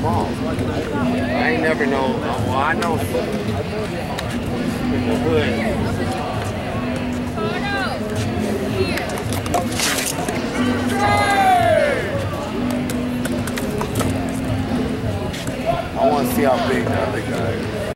small. I ain't never know. Well, I know in the hood. I want to see how big the other guy is.